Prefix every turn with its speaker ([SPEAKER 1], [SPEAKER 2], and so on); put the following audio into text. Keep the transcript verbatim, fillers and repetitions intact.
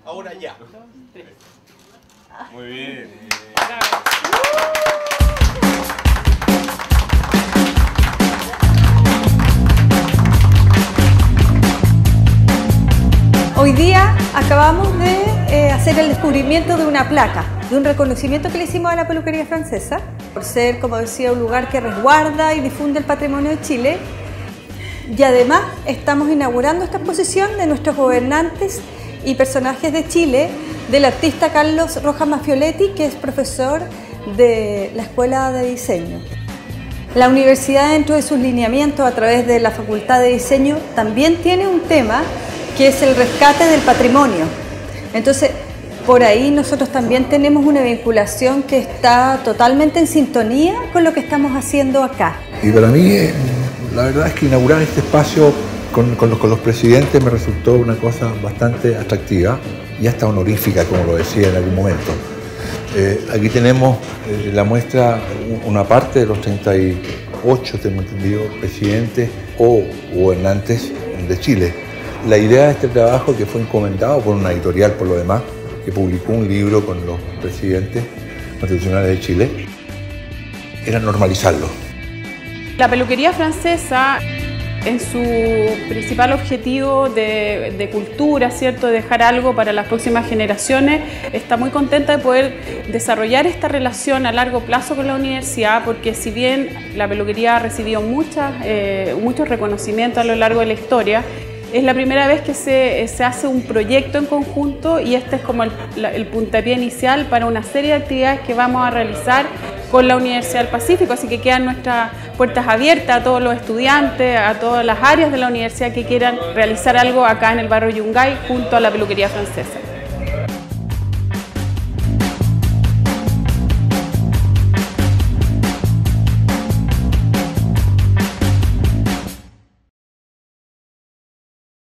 [SPEAKER 1] Ahora ya.
[SPEAKER 2] Muy bien.
[SPEAKER 3] Hoy día acabamos de eh, hacer el descubrimiento de una placa, de un reconocimiento que le hicimos a la peluquería francesa, por ser, como decía, un lugar que resguarda y difunde el patrimonio de Chile. Y además estamos inaugurando esta exposición de nuestros gobernantes y personajes de Chile, del artista Carlos Rojas Maffioletti, que es profesor de la Escuela de Diseño. La universidad, dentro de sus lineamientos a través de la Facultad de Diseño, también tiene un tema que es el rescate del patrimonio. Entonces, por ahí nosotros también tenemos una vinculación que está totalmente en sintonía con lo que estamos haciendo acá.
[SPEAKER 4] Y para mí, la verdad es que inaugurar este espacio con, con, los, con los presidentes me resultó una cosa bastante atractiva y hasta honorífica, como lo decía en algún momento. Eh, aquí tenemos eh, la muestra, una parte de los treinta y ocho, tengo entendido, presidentes o gobernantes de Chile. La idea de este trabajo, que fue encomendado por una editorial por lo demás, que publicó un libro con los presidentes constitucionales de Chile, era normalizarlo.
[SPEAKER 5] La peluquería francesa, en su principal objetivo de, de cultura, ¿cierto?, de dejar algo para las próximas generaciones, está muy contenta de poder desarrollar esta relación a largo plazo con la universidad, porque si bien la peluquería ha recibido muchas, eh, muchos reconocimientos a lo largo de la historia, es la primera vez que se, se hace un proyecto en conjunto y este es como el, el puntapié inicial para una serie de actividades que vamos a realizar con la Universidad del Pacífico, así que quedan nuestras puertas abiertas a todos los estudiantes, a todas las áreas de la universidad que quieran realizar algo acá en el barrio Yungay junto a la peluquería francesa.